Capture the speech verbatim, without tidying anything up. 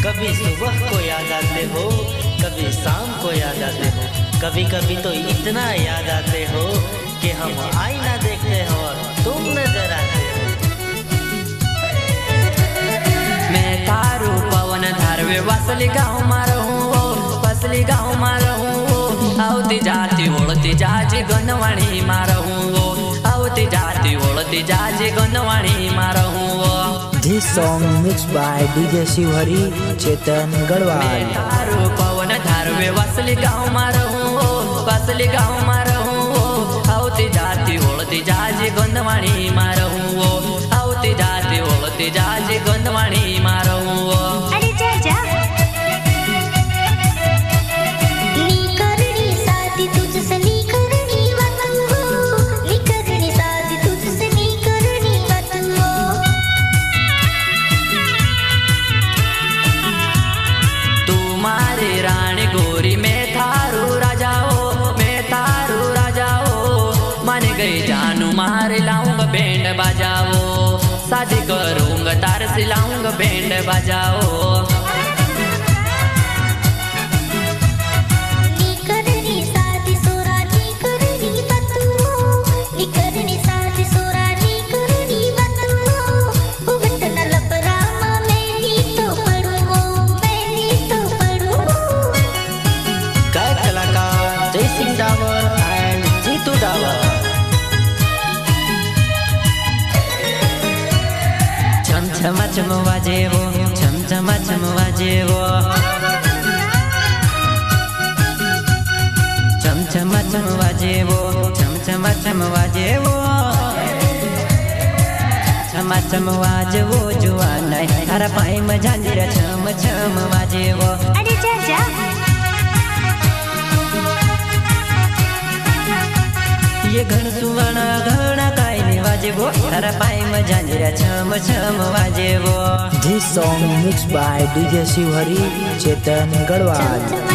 कभी सुबह को याद आते हो, कभी शाम को याद आते हो, कभी कभी तो इतना याद आते हो कि हम आईना देखते हो और तुम नजर आते हो। मैं थारू पवन धारवे वसली गाँव में रहूं, वसली गाँव में रहूं, आवती जाती ओळती जाजी गनवाणी में रहूं, आवती जाती ओळती जाजी गनवाणी में रहूं। This song mixed by D J Shivhari, Chetan Garwal। मैं थारू पवन धारवे वसली गाँव में रहूं, वसली गाँव में रहूं, आवती जाती ओळती जाजी गनवाणी में रहूं, आवती जाती ओळती जाजी गनवाणी में रहूं। अरे जा जा नी करनी शादी तुझसे, नी करनी वतन हो, नी करनी शादी तुझसे, नी करनी वतन हो। तू मारी रानी गोरी, मैं थारू राजा हो, मैं थारू राजा हो, मान गई जानू मार लाऊंगा बैंड बजाओ, शादी करूंगा तार से लाऊंगा बैंड बजाओ। नी करनी शादी सोरा, नी करनी वतन हो, नी करनी शादी सोरा, नी करनी वतन हो। ओ वतन लपरामा मैं नी तो पढ़ूं, मैं नी तो पढ़ूं। गायक कलाकार जय सिंह डावर एंड जीतू डावर। छम छम छम वाजे वो, छम छम छम वाजे वो, छम छम छम वाजे वो, छम छम छम वाजे वो, छम छम वाजे वो जुआ नहीं हर पाई में झांझरा छम छम वाजे वो। अरे जा जा ये घण सुवर्ण घना काई ने वाजे वो, हर पाई में झांझरा छम छम वाजे वो। This song mixed by D J Shivhari, Chetan Garwal।